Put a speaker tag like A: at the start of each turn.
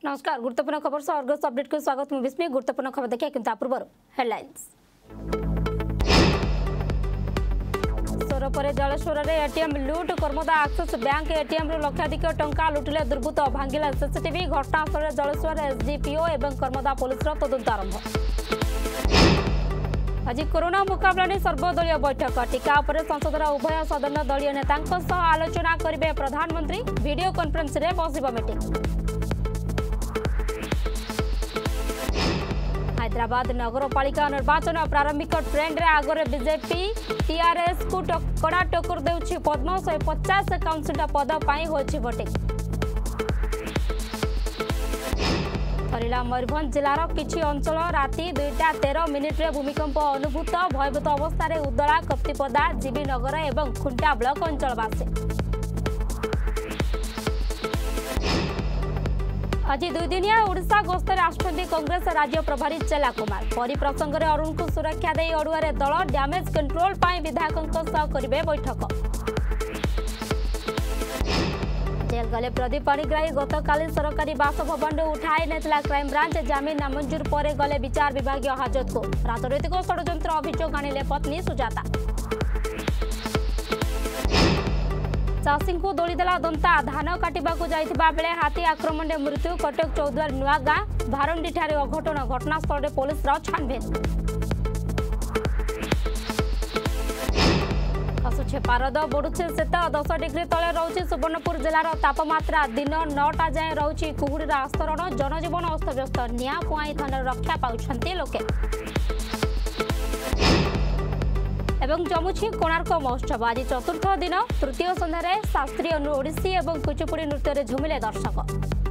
A: नमस्कार। गुरुत्वपूर्ण खबर सह अर्गस अपडेट को स्वागत। मु विस्मी। गुरुत्वपूर्ण खबर देखिए किंतु पूर्व हेडलाइंस। सोर पर जलेश्वर में एटीएम लुट। कर्मदा एक्सिस बैंक एटीएम लक्षाधिक टंका लुटिले दुर्बृत्त। भांगिला सीसीटीवी। घटनास्थल जलेश्वर एसडीपीओ एवं कर्मदा पुलिस तदंत आरंभ। आज कोरोना मुकाबला ने सर्वदलीय बैठक। टीका पर संसदर उभय सदन दलीय नेता आलोचना करेंगे प्रधानमंत्री। वीडियो कॉन्फ्रेंस रे बसिब मीटिंग। हैदराबाद नगरपालिका निर्वाचन प्रारंभिक ट्रेंड रे आगरे बीजेपी टीआरएस को कड़ा टक्कर देउछि। पद्म 150 काउंसिल पद पाई होछि वोटिंग। थरिला मयूरभंज जिलार किछि अंचल राति 2:13 रे भूमिकंप अनुभूत। भयभीत अवस्था रे उदला, कप्तिपदा, जीबी नगर एवं खुंटा ब्लॉक अंचलवासी। आज 2 दिनिया ओडिशा गस्तर आसुछन्ति कांग्रेस राज्य प्रभारी चेला कुमार। परिप्रसंग रे अरुण को सुरक्षा दे अडुआरे दल डैमेज कंट्रोल पाई विधायकों सह करिवे बैठक। जेल गले प्रदीप पाणिग्राही गतकाली सरकारी बासभवन उठाई नेतला क्राइम ब्रांच। जामिन नामंजूर पर गले विचार विभाग हाजत को। राजनैतिक षड्यंत्र अभियोग आनिले पत्नी सुजाता। चाषी को दोलीदेला दंता। धान काटिबाकू जाइथिबा बेले हाथी आक्रमण में मृत्यु। कटक चौद्वार नुआ गाँ भारंडी ठारे अघटन। घटनास्थल पुलिस छानबीन। खसुचे पारद, बढ़ुचे शीत। 10 डिग्री तले रहुछि सुवर्णपुर जिलार तापमात्रा। दिन 9टा जाए रहुछि कुहुडीर आस्तरण। जनजीवन अस्तव्यस्त। निया पुआई थानार रक्षा पाउछन्ति लोके। एवं जमुछि कोणार्क महोत्सव। आज चतुर्थ दिन तृतीय संध्यारे शास्त्रीय ओडिसी एवं कुचिपुड़ी नृत्य झुमिले दर्शक।